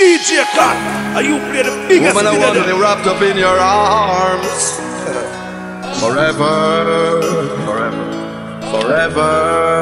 DJ Cat, are you play the biggest woman, I want to be wrapped up in your arms. Forever, forever, forever.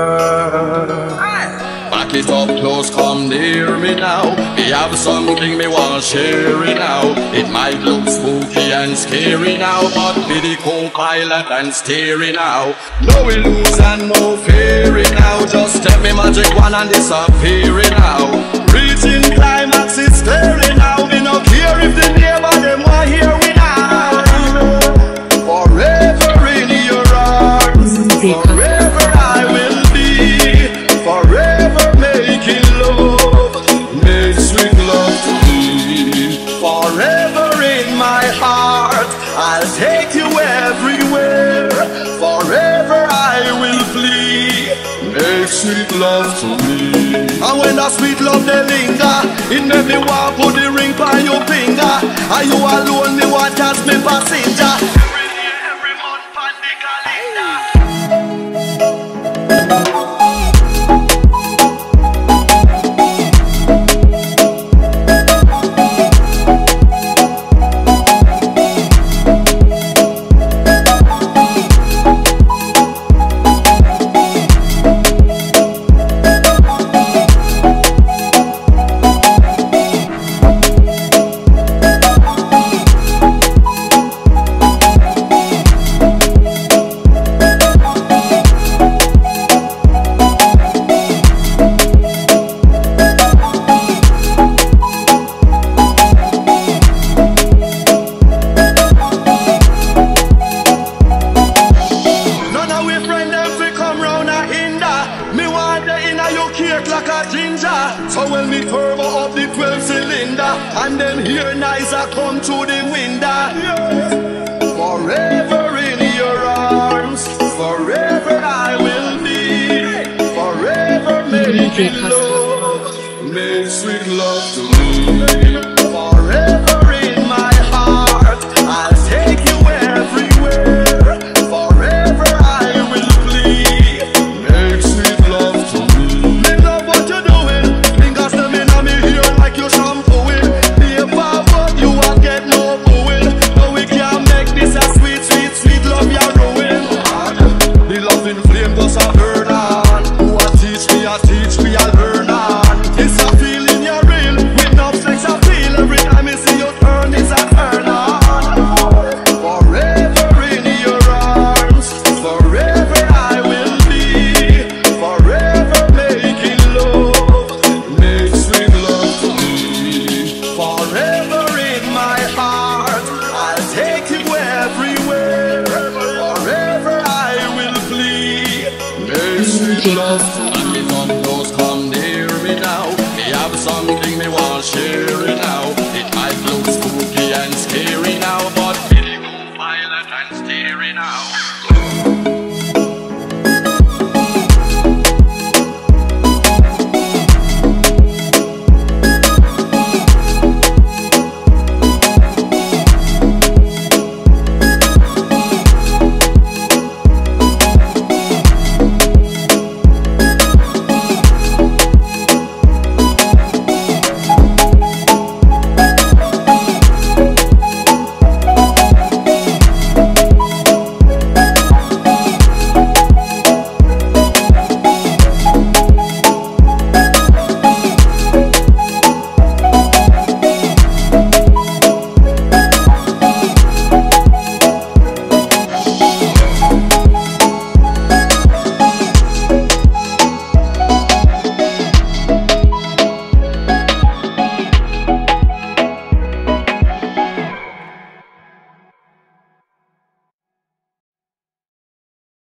Back it up close, come near me now. Me have something me wanna share it now. It might look spooky and scary now, but be the co-pilot and steering now. No illusion and no fearing now. Just tell me magic one and disappearing now. Reaching climax, it's staring now. Me no care if the neighbor them want hear me now. Forever in your arms, forever I will be. Forever making love, make sweet love to me. Forever in my heart, I'll take you everywhere. Forever I will flee, make sweet love to me. And when that sweet love they linger, it make me want put the ring by your finger. Are you alone, me want as me passenger? Every day, every month, on the calendar. So when me turbo up the 12 cylinder, and then here nice I come through the window. Forever in your arms, forever I will be. Forever making love, make sweet love to me. Forever in my heart, I'll take you everywhere. Forever I will flee, make sweet love to me. Me love what you're doing. Like you shampooing, be a but you won't get no booing. No, we can't make this a sweet, sweet, sweet love you're ruin. The loving flame does a burn on. Who a teach me, I learn on. It's a feeling you're real, with no sex I feel. Every time I see you turn, it's a turn on. Forever in your arms, forever I will be. Forever making love, make sweet love to me. Forever in my heart, I'll take you everywhere. Forever I will flee, make sweet love to me. Come near me now. Me have something me want to share.